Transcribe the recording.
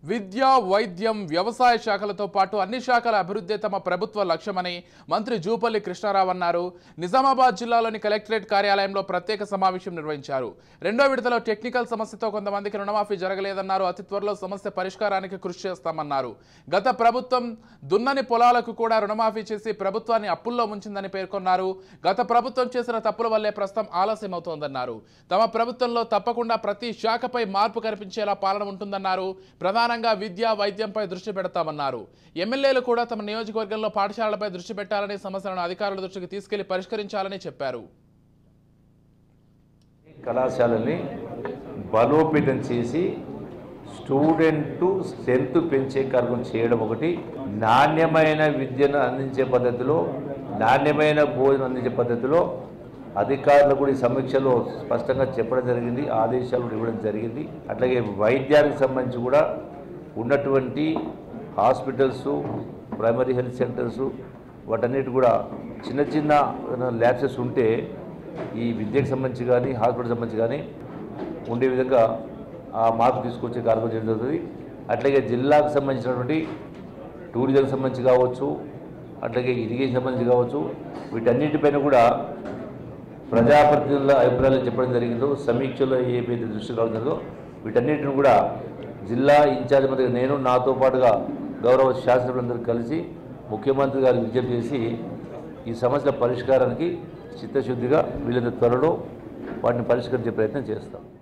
విద్య, వైద్యం, వ్యవసాయ శాఖలతో పాటు అన్ని శాఖల అభివృద్ధి తమ ప్రభుత్వ లక్ష్యమని మంత్రి జూపల్లి కృష్ణారావు అన్నారు. నిజామాబాద్ జిల్లాలోని కలెక్టరేట్ కార్యాలయంలో ప్రత్యేక సమావేశం నిర్వహించారు. రెండో విడతలో టెక్నికల్ సమస్యతో కొంతమందికి రుణమాఫీ జరగలేదన్నారు. అతి త్వరలో సమస్య పరిష్కారానికి కృషి చేస్తామన్నారు. గత ప్రభుత్వం దున్నని పొలాలకు కూడా రుణమాఫీ చేసి ప్రభుత్వాన్ని అప్పుల్లో ముంచిందని పేర్కొన్నారు. గత ప్రభుత్వం చేసిన తప్పుల వల్లే ప్రస్తుతం ఆలస్యమవుతోందన్నారు. తమ ప్రభుత్వంలో తప్పకుండా ప్రతి శాఖపై మార్పు కనిపించేలా పాలన ఉంటుందన్నారు. ప్రధానంగా విద్య, వైద్యంపై దృష్టి పెడతామన్నారు. ఎమ్మెల్యేలు కూడా తమ నియోజకవర్గంలో పాఠశాలలపై దృష్టి పెట్టాలని, సమస్యలను అధికారుల దృష్టికి తీసుకెళ్లి పరిష్కరించాలని చెప్పారు. కళాశాలని బలోపేతం చేసి స్టూడెంట్ స్ట్రెంత్ పెంచే కార్యక్రమం చేయడం ఒకటి, నాణ్యమైన విద్యను అందించే పద్ధతిలో, నాణ్యమైన భోజనం అందించే పద్ధతిలో అధికారులు కూడా ఈ సమీక్షలో స్పష్టంగా చెప్పడం జరిగింది, ఆదేశాలు కూడా ఇవ్వడం జరిగింది. అట్లాగే వైద్యానికి సంబంధించి కూడా ఉన్నటువంటి హాస్పిటల్స్, ప్రైమరీ హెల్త్ సెంటర్స్ వాటన్నిటి కూడా చిన్న చిన్న ల్యాబ్సెస్ ఉంటే ఈ విద్యకు సంబంధించి కానీ హాస్పిటల్ సంబంధించి కానీ ఉండే విధంగా ఆ మార్పు తీసుకొచ్చే కార్యక్రమం చేయడం జరుగుతుంది. అట్లాగే జిల్లాకు సంబంధించినటువంటి టూరిజంకి సంబంధించి కావచ్చు, అట్లాగే ఇరిగేషన్ సంబంధించి కావచ్చు, వీటన్నిటిపైన కూడా ప్రజాప్రతినిధుల అభిప్రాయాలు చెప్పడం జరిగిందో, సమీక్షలో ఏవైతే దృష్టి రావడందో వీటన్నిటిని కూడా జిల్లా ఇన్ఛార్జ్ మంత్రి నేను, నాతో పాటుగా గౌరవ శాసనసభ్యులందరూ కలిసి ముఖ్యమంత్రి గారికి విజ్ఞప్తి చేసి ఈ సమస్యల పరిష్కారానికి చిత్తశుద్ధిగా వీళ్ళంత త్వరలో వాటిని పరిష్కరించే ప్రయత్నం చేస్తాం.